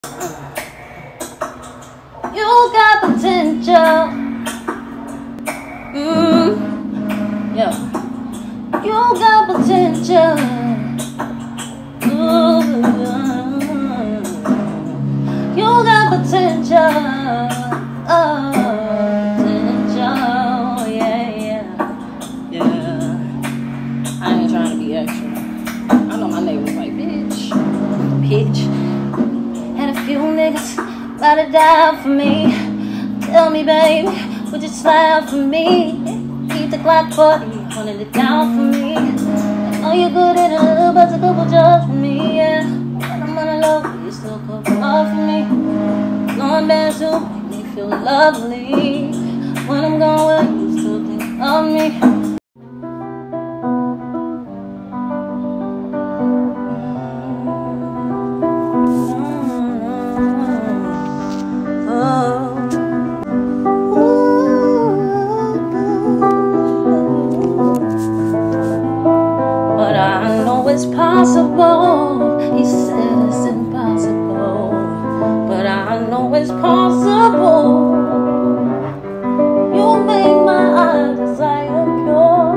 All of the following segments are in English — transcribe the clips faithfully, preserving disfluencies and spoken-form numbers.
You got potential. Mm. Yeah. You got potential. Ooh. You got potential. Oh, potential. Yeah, yeah. Yeah. I ain't trying to be extra. I know my neighbor's like, bitch. Bitch. Had a few niggas about to die for me. Tell me, baby, would you slide for me? Keep the Glock forty, running it down for me. I know you're good at it, but a couple jobs for me, yeah. When I'm on a low, you still cook up for me. Blowing bad soup, make me feel lovely. When I'm gone, well, you still think of me. It's possible. He said it's impossible, but I know it's possible. You make my eyes desire pure.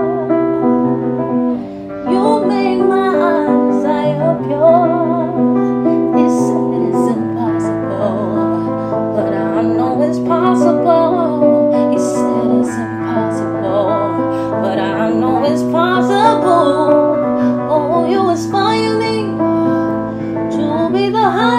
You make my eyes desire pure. He said it's impossible, but I know it's possible. He said it's impossible, but I know it's possible. Oh, you inspire me to be the high.